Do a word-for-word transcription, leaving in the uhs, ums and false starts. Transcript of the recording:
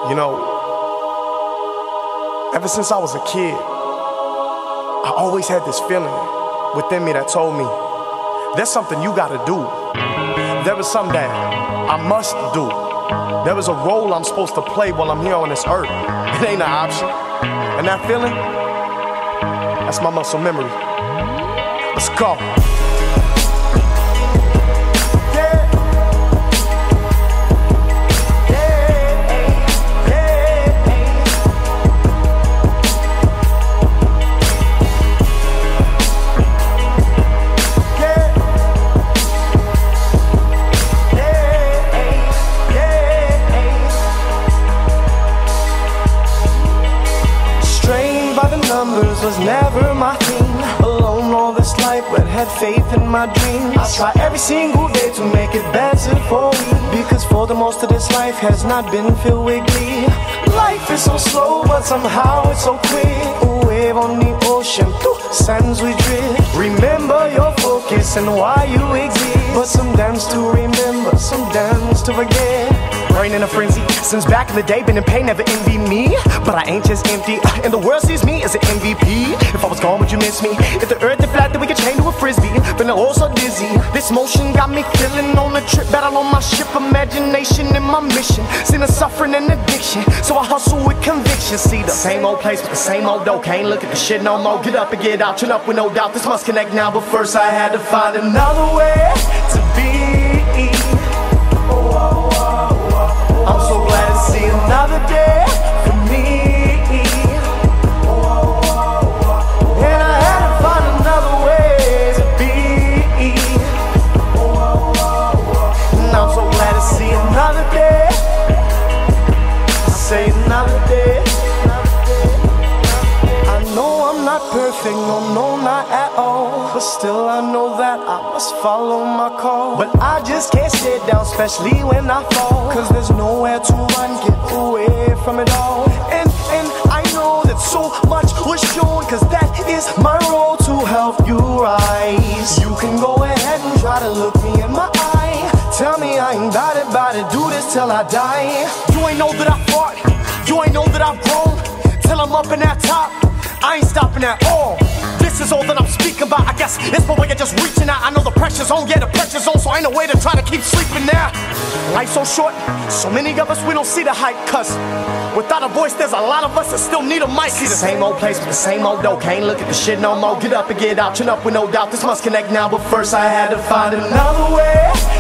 You know, ever since I was a kid, I always had this feeling within me that told me, there's something you gotta do. There is something that I must do. There is a role I'm supposed to play while I'm here on this earth. It ain't an option. And that feeling, that's my muscle memory. Let's go. Numbers was never my thing. Alone all this life, but had faith in my dreams. I try every single day to make it better for me, because for the most of this life has not been filled with glee. Life is so slow, but somehow it's so quick. A wave on the ocean, through sands we drift. Remember your focus and why you exist, but some dance to remember, some dance to forget. Brain in a frenzy, since back in the day, been in pain, never envy me. But I ain't just empty, and the world sees me as an M V P. If I was gone, would you miss me? If the earth is flat, then we could chain to a frisbee. Been all so dizzy, this motion got me feeling on a trip. Battle on my ship, imagination in my mission. Seen the suffering and addiction, so I hustle with conviction. See the same old place with the same old dough. Can't look at the shit no more. Get up and get out, turn up with no doubt. This must connect now, but first I had to find another way to be. I'm so glad to see another day for me. And I had to find another way to be. And I'm so glad to see another day. I say another day. I know I'm not perfect, no, no, not at all. But still I know that I must follow my call. But I just can't sit down, especially when I fall, cause there's nowhere to run, get away from it all. And, and I know that so much was shown, cause that is my role to help you rise. You can go ahead and try to look me in my eye. Tell me I ain't bout it, bout it, do this till I die. You ain't know that I fought, you ain't know that I've grown. Till I'm up in that top, I ain't stopping at all. This is all that I'm speaking about. I guess it's my way of just reaching out. I know the pressure's on, yeah, the pressure's on, so ain't no way to try to keep sleeping now. Life's so short, so many of us, we don't see the hype, cause without a voice, there's a lot of us that still need a mic. See the same old place with the same old dough. Can't look at the shit no more. Get up and get out, turn up with no doubt. This must connect now, but first I had to find another way